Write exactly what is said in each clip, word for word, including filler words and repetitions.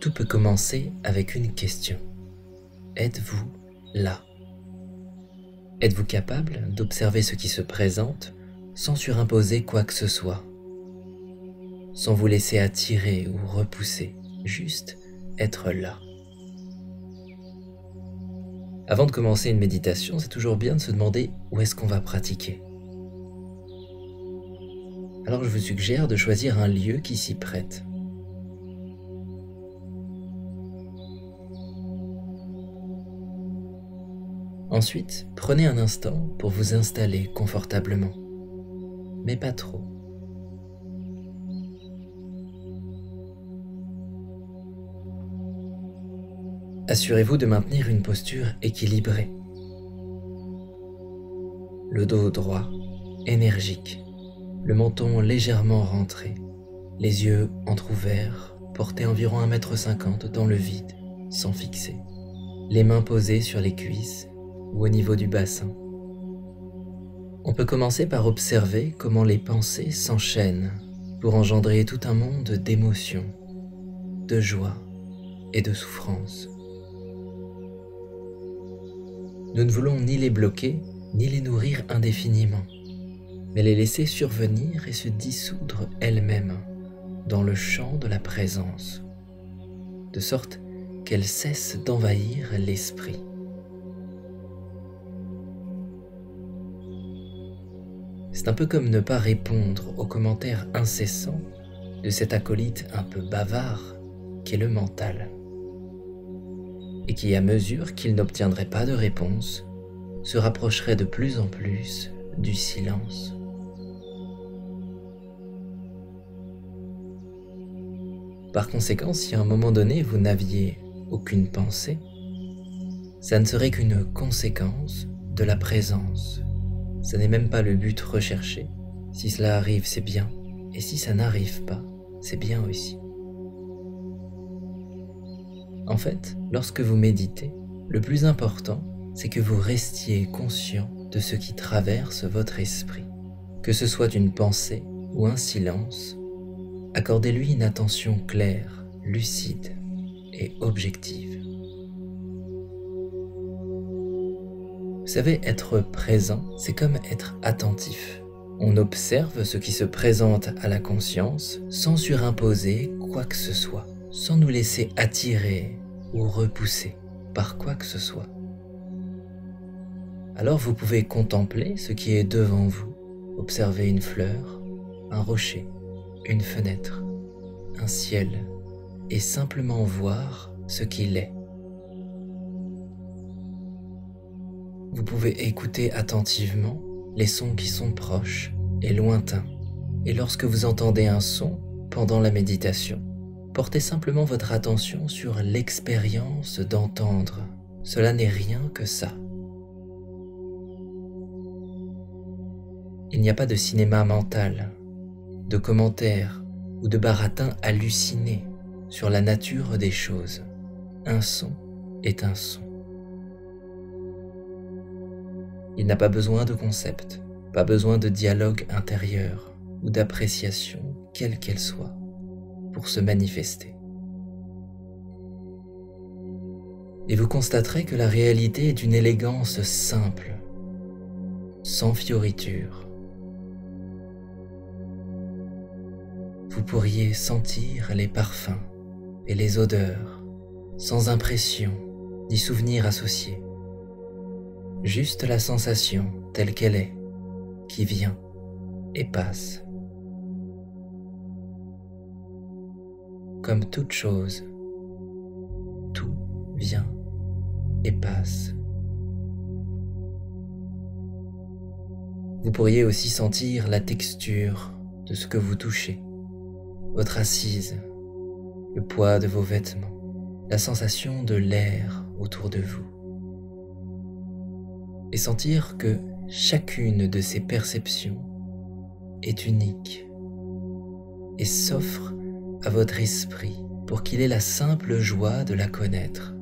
Tout peut commencer avec une question. Êtes-vous là? Êtes-vous capable d'observer ce qui se présente sans surimposer quoi que ce soit, sans vous laisser attirer ou repousser, juste être là? Avant de commencer une méditation, c'est toujours bien de se demander où est-ce qu'on va pratiquer. Alors je vous suggère de choisir un lieu qui s'y prête. Ensuite, prenez un instant pour vous installer confortablement, mais pas trop. Assurez-vous de maintenir une posture équilibrée. Le dos droit, énergique, le menton légèrement rentré, les yeux entr'ouverts, portés environ un mètre cinquante dans le vide, sans fixer, les mains posées sur les cuisses ou au niveau du bassin. On peut commencer par observer comment les pensées s'enchaînent pour engendrer tout un monde d'émotions, de joie et de souffrance. Nous ne voulons ni les bloquer, ni les nourrir indéfiniment, mais les laisser survenir et se dissoudre elles-mêmes dans le champ de la présence, de sorte qu'elles cessent d'envahir l'esprit. C'est un peu comme ne pas répondre aux commentaires incessants de cet acolyte un peu bavard qu'est le mental, et qui, à mesure qu'il n'obtiendrait pas de réponse, se rapprocherait de plus en plus du silence. Par conséquent, si à un moment donné vous n'aviez aucune pensée, ça ne serait qu'une conséquence de la présence. Ce n'est même pas le but recherché. Si cela arrive, c'est bien, et si ça n'arrive pas, c'est bien aussi. En fait, lorsque vous méditez, le plus important, c'est que vous restiez conscient de ce qui traverse votre esprit. Que ce soit une pensée ou un silence, accordez-lui une attention claire, lucide et objective. Vous savez, être présent, c'est comme être attentif. On observe ce qui se présente à la conscience sans surimposer quoi que ce soit, sans nous laisser attirer ou repousser par quoi que ce soit. Alors vous pouvez contempler ce qui est devant vous, observer une fleur, un rocher, une fenêtre, un ciel, et simplement voir ce qu'il est. Vous pouvez écouter attentivement les sons qui sont proches et lointains, et lorsque vous entendez un son pendant la méditation, portez simplement votre attention sur l'expérience d'entendre. Cela n'est rien que ça. Il n'y a pas de cinéma mental, de commentaires ou de baratin hallucinés sur la nature des choses. Un son est un son. Il n'a pas besoin de concept, pas besoin de dialogue intérieur ou d'appréciation, quelle qu'elle soit, pour se manifester. Et vous constaterez que la réalité est d'une élégance simple, sans fioritures. Vous pourriez sentir les parfums et les odeurs, sans impression ni souvenir associé. Juste la sensation telle qu'elle est, qui vient et passe. Comme toute chose, tout vient et passe. Vous pourriez aussi sentir la texture de ce que vous touchez, votre assise, le poids de vos vêtements, la sensation de l'air autour de vous. Et sentir que chacune de ces perceptions est unique et s'offre à votre esprit pour qu'il ait la simple joie de la connaître.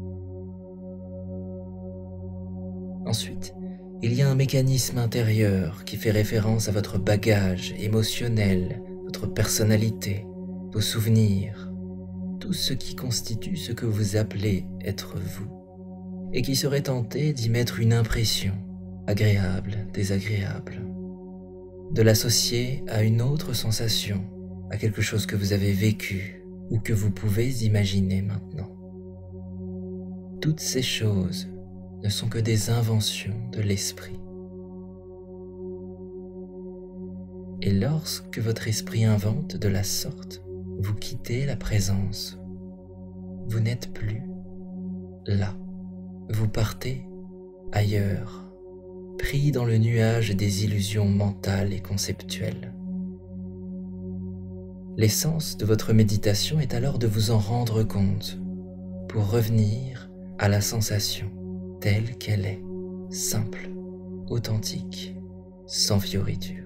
Ensuite, il y a un mécanisme intérieur qui fait référence à votre bagage émotionnel, votre personnalité, vos souvenirs, tout ce qui constitue ce que vous appelez être vous, et qui serait tenté d'y mettre une impression, agréable, désagréable, de l'associer à une autre sensation, à quelque chose que vous avez vécu ou que vous pouvez imaginer maintenant. Toutes ces choses ne sont que des inventions de l'esprit. Et lorsque votre esprit invente de la sorte, vous quittez la présence. Vous n'êtes plus là. Vous partez ailleurs, pris dans le nuage des illusions mentales et conceptuelles. L'essence de votre méditation est alors de vous en rendre compte pour revenir à la sensation telle qu'elle est, simple, authentique, sans fioritures.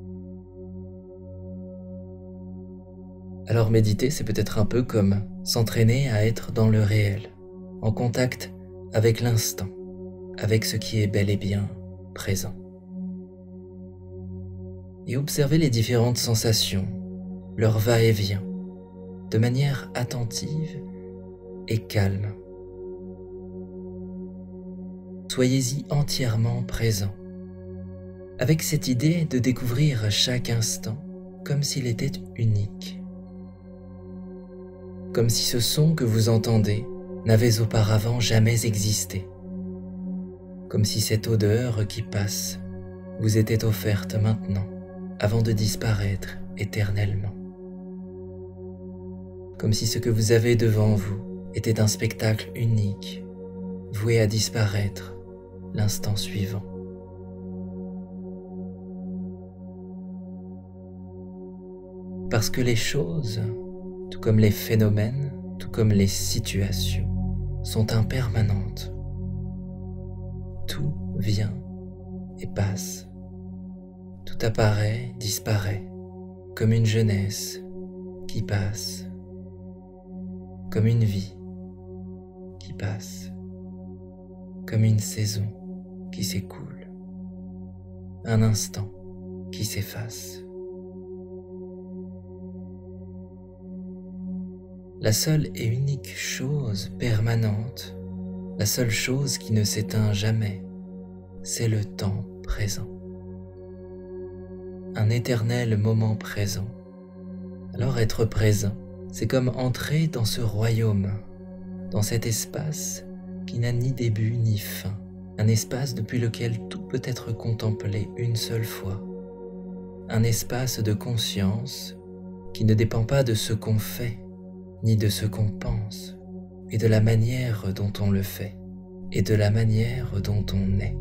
Alors méditer, c'est peut-être un peu comme s'entraîner à être dans le réel, en contact avec l'instant, avec ce qui est bel et bien présent. Et observer les différentes sensations, leur va-et-vient, de manière attentive et calme. Soyez-y entièrement présent, avec cette idée de découvrir chaque instant comme s'il était unique. Comme si ce son que vous entendez n'avait auparavant jamais existé. Comme si cette odeur qui passe vous était offerte maintenant, avant de disparaître éternellement. Comme si ce que vous avez devant vous était un spectacle unique, voué à disparaître l'instant suivant. Parce que les choses, tout comme les phénomènes, tout comme les situations, sont impermanentes. Tout vient et passe. Tout apparaît, disparaît, comme une jeunesse qui passe, comme une vie qui passe, comme une saison qui s'écoule, un instant qui s'efface. La seule et unique chose permanente, la seule chose qui ne s'éteint jamais, c'est le temps présent. Un éternel moment présent. Alors être présent, c'est comme entrer dans ce royaume, dans cet espace qui n'a ni début ni fin, un espace depuis lequel tout peut être contemplé une seule fois, un espace de conscience qui ne dépend pas de ce qu'on fait, ni de ce qu'on pense, et de la manière dont on le fait, et de la manière dont on est.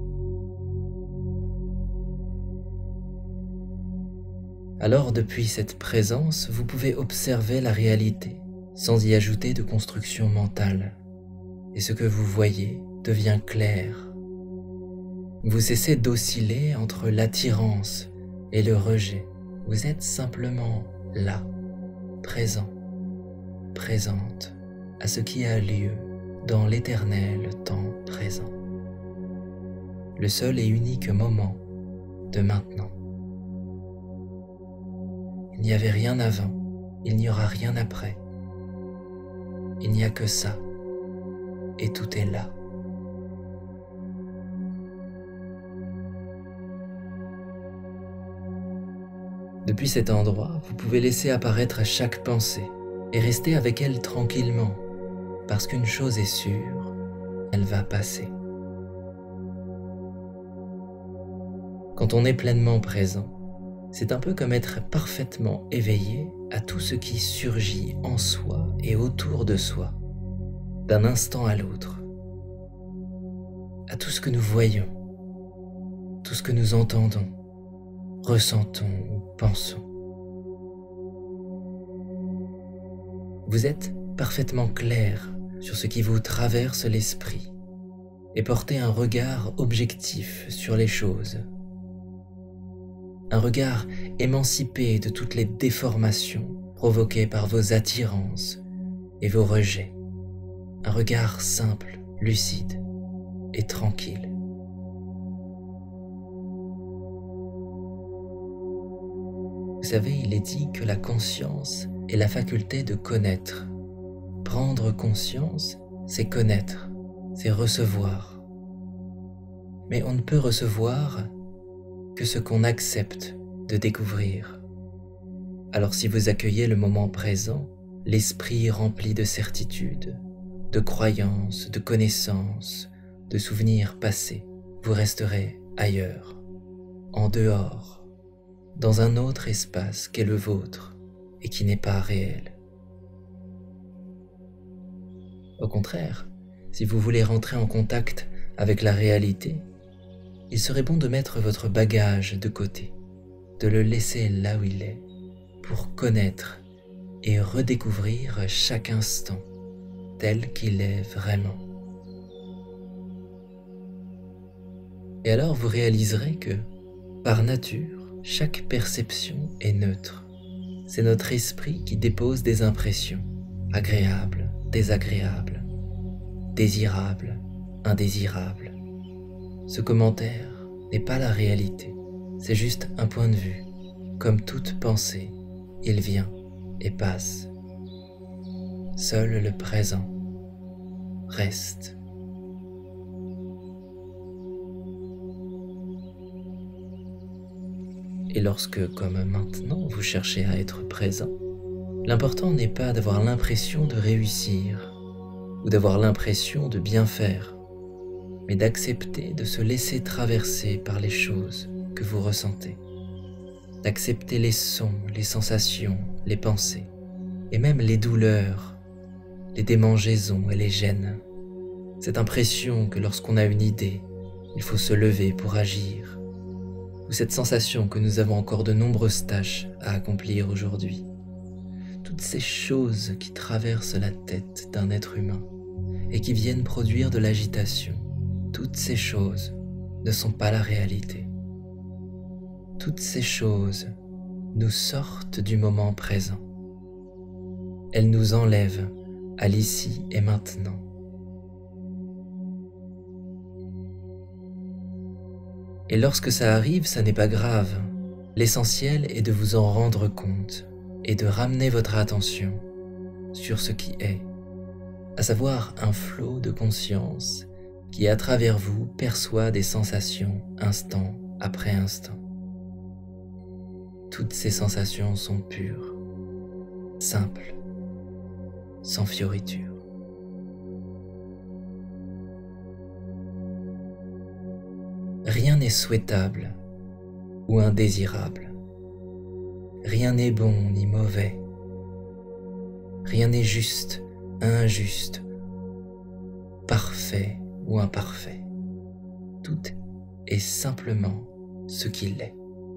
Alors depuis cette présence, vous pouvez observer la réalité, sans y ajouter de construction mentale, et ce que vous voyez devient clair. Vous cessez d'osciller entre l'attirance et le rejet, vous êtes simplement là, présent, présente à ce qui a lieu dans l'éternel temps présent, le seul et unique moment de maintenant. Il n'y avait rien avant, il n'y aura rien après, il n'y a que ça, et tout est là. Depuis cet endroit, vous pouvez laisser apparaître chaque pensée, et rester avec elle tranquillement, parce qu'une chose est sûre, elle va passer. Quand on est pleinement présent, c'est un peu comme être parfaitement éveillé à tout ce qui surgit en soi et autour de soi, d'un instant à l'autre, à tout ce que nous voyons, tout ce que nous entendons, ressentons ou pensons. Vous êtes parfaitement clair sur ce qui vous traverse l'esprit et portez un regard objectif sur les choses. Un regard émancipé de toutes les déformations provoquées par vos attirances et vos rejets. Un regard simple, lucide et tranquille. Vous savez, il est dit que la conscience est la faculté de connaître, Prendre conscience, c'est connaître, c'est recevoir. Mais on ne peut recevoir que ce qu'on accepte de découvrir. Alors si vous accueillez le moment présent, l'esprit rempli de certitudes, de croyances, de connaissances, de souvenirs passés, vous resterez ailleurs, en dehors, dans un autre espace qu'est le vôtre et qui n'est pas réel. Au contraire, si vous voulez rentrer en contact avec la réalité, il serait bon de mettre votre bagage de côté, de le laisser là où il est, pour connaître et redécouvrir chaque instant tel qu'il est vraiment. Et alors vous réaliserez que, par nature, chaque perception est neutre. C'est notre esprit qui dépose des impressions, agréables, désagréables, désirables, indésirables. Ce commentaire n'est pas la réalité, c'est juste un point de vue. Comme toute pensée, il vient et passe. Seul le présent reste. Et lorsque, comme maintenant, vous cherchez à être présent, l'important n'est pas d'avoir l'impression de réussir ou d'avoir l'impression de bien faire, mais d'accepter de se laisser traverser par les choses que vous ressentez, d'accepter les sons, les sensations, les pensées, et même les douleurs, les démangeaisons et les gênes. Cette impression que lorsqu'on a une idée, il faut se lever pour agir, ou cette sensation que nous avons encore de nombreuses tâches à accomplir aujourd'hui. Toutes ces choses qui traversent la tête d'un être humain et qui viennent produire de l'agitation, toutes ces choses ne sont pas la réalité. Toutes ces choses nous sortent du moment présent. Elles nous enlèvent à l'ici et maintenant. Et lorsque ça arrive, ça n'est pas grave. L'essentiel est de vous en rendre compte et de ramener votre attention sur ce qui est, à savoir un flot de conscience qui, à travers vous, perçoit des sensations instant après instant. Toutes ces sensations sont pures, simples, sans fioriture. Rien n'est souhaitable ou indésirable. Rien n'est bon ni mauvais. Rien n'est juste, injuste, parfait ou imparfait. Tout est simplement ce qu'il est.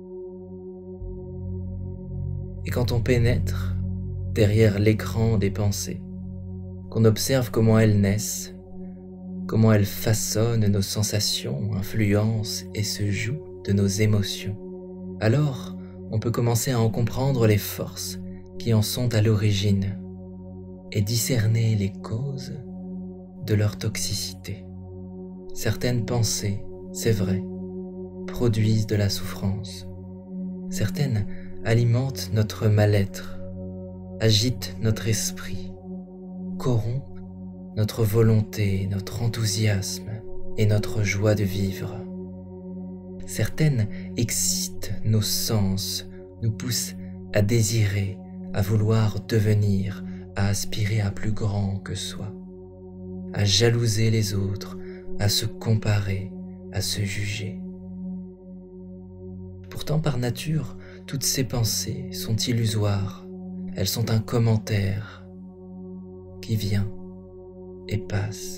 Et quand on pénètre derrière l'écran des pensées, qu'on observe comment elles naissent, comment elles façonnent nos sensations, influencent et se jouent de nos émotions, alors on peut commencer à en comprendre les forces qui en sont à l'origine et discerner les causes de leur toxicité. Certaines pensées, c'est vrai, produisent de la souffrance. Certaines alimentent notre mal-être, agitent notre esprit, corrompent notre volonté, notre enthousiasme et notre joie de vivre. Certaines excitent nos sens, nous poussent à désirer, à vouloir devenir, à aspirer à plus grand que soi, à jalouser les autres, à se comparer, à se juger. Pourtant, par nature, toutes ces pensées sont illusoires. Elles sont un commentaire qui vient et passe.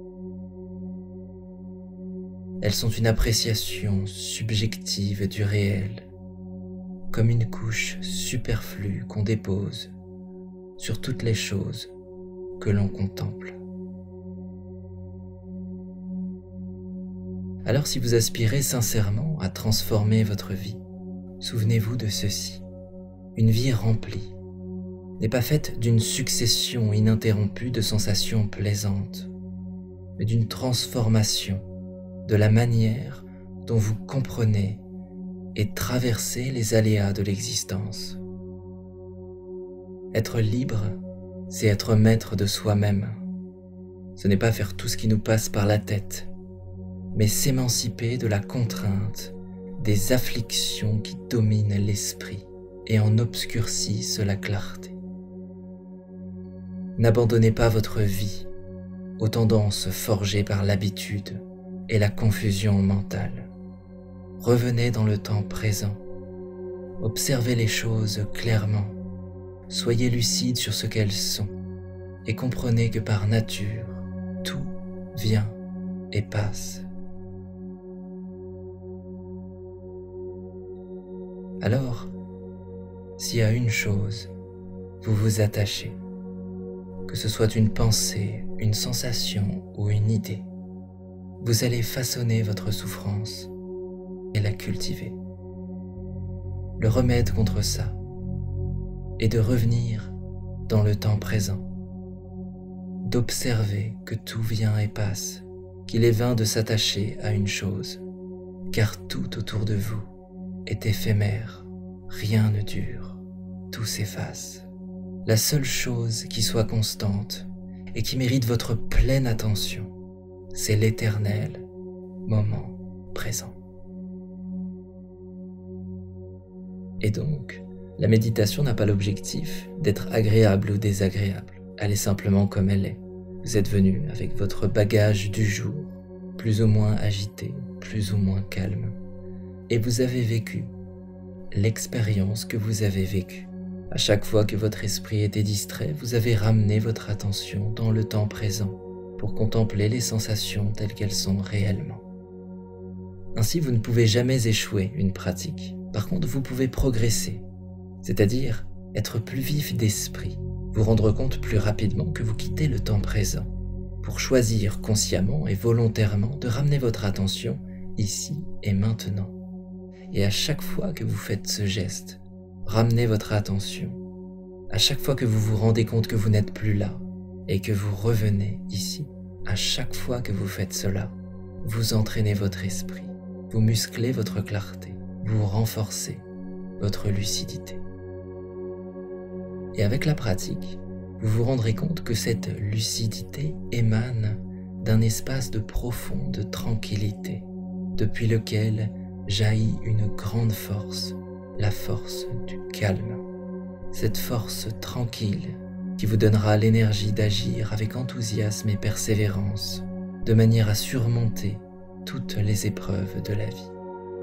Elles sont une appréciation subjective du réel, comme une couche superflue qu'on dépose sur toutes les choses que l'on contemple. Alors si vous aspirez sincèrement à transformer votre vie, souvenez-vous de ceci. Une vie remplie n'est pas faite d'une succession ininterrompue de sensations plaisantes, mais d'une transformation de la manière dont vous comprenez et traversez les aléas de l'existence. Être libre c'est être maître de soi-même. Ce n'est pas faire tout ce qui nous passe par la tête, mais s'émanciper de la contrainte, des afflictions qui dominent l'esprit et en obscurcissent la clarté. N'abandonnez pas votre vie aux tendances forgées par l'habitude et la confusion mentale. Revenez dans le temps présent. Observez les choses clairement. Soyez lucide sur ce qu'elles sont et comprenez que par nature, tout vient et passe. Alors, si à une chose vous vous attachez, que ce soit une pensée, une sensation ou une idée, vous allez façonner votre souffrance et la cultiver. Le remède contre ça est de revenir dans le temps présent, d'observer que tout vient et passe, qu'il est vain de s'attacher à une chose, car tout autour de vous est éphémère, rien ne dure, tout s'efface. La seule chose qui soit constante et qui mérite votre pleine attention, c'est l'éternel moment présent. Et donc, la méditation n'a pas l'objectif d'être agréable ou désagréable, elle est simplement comme elle est. Vous êtes venu avec votre bagage du jour, plus ou moins agité, plus ou moins calme, et vous avez vécu l'expérience que vous avez vécue. À chaque fois que votre esprit était distrait, vous avez ramené votre attention dans le temps présent pour contempler les sensations telles qu'elles sont réellement. Ainsi, vous ne pouvez jamais échouer une pratique. Par contre, vous pouvez progresser, c'est-à-dire être plus vif d'esprit, vous rendre compte plus rapidement que vous quittez le temps présent pour choisir consciemment et volontairement de ramener votre attention ici et maintenant. Et à chaque fois que vous faites ce geste, ramenez votre attention. À chaque fois que vous vous rendez compte que vous n'êtes plus là et que vous revenez ici, à chaque fois que vous faites cela, vous entraînez votre esprit, vous musclez votre clarté, vous renforcez votre lucidité. Et avec la pratique, vous vous rendrez compte que cette lucidité émane d'un espace de profonde tranquillité, depuis lequel jaillit une grande force, la force du calme. Cette force tranquille qui vous donnera l'énergie d'agir avec enthousiasme et persévérance, de manière à surmonter toutes les épreuves de la vie.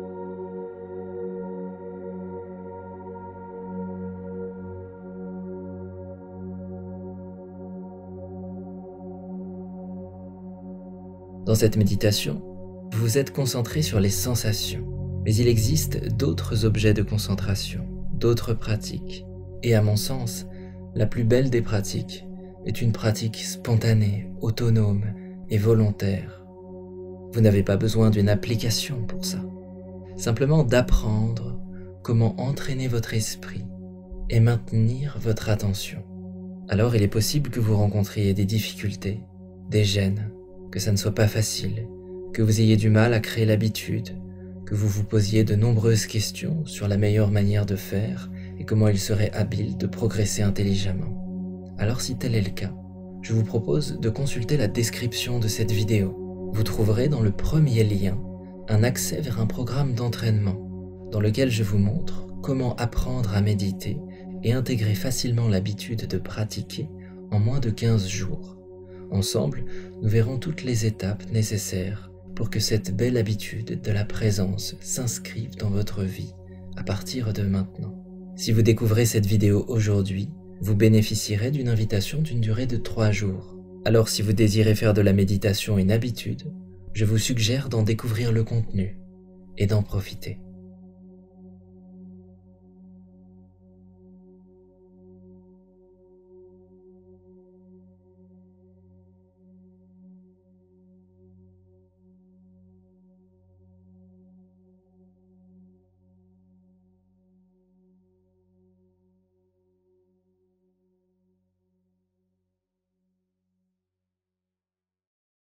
Dans cette méditation, vous vous êtes concentré sur les sensations, mais il existe d'autres objets de concentration, d'autres pratiques. Et à mon sens, la plus belle des pratiques est une pratique spontanée, autonome et volontaire. Vous n'avez pas besoin d'une application pour ça. Simplement d'apprendre comment entraîner votre esprit et maintenir votre attention. Alors il est possible que vous rencontriez des difficultés, des gênes, que ça ne soit pas facile, que vous ayez du mal à créer l'habitude, que vous vous posiez de nombreuses questions sur la meilleure manière de faire et comment il serait habile de progresser intelligemment. Alors si tel est le cas, je vous propose de consulter la description de cette vidéo. Vous trouverez dans le premier lien un accès vers un programme d'entraînement dans lequel je vous montre comment apprendre à méditer et intégrer facilement l'habitude de pratiquer en moins de quinze jours. Ensemble, nous verrons toutes les étapes nécessaires pour que cette belle habitude de la présence s'inscrive dans votre vie à partir de maintenant. Si vous découvrez cette vidéo aujourd'hui, vous bénéficierez d'une invitation d'une durée de trois jours. Alors si vous désirez faire de la méditation une habitude, je vous suggère d'en découvrir le contenu et d'en profiter.